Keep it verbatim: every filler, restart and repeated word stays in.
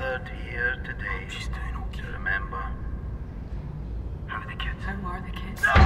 gathered here today She's doing okay. to remember. How are the kids? How are the kids? No!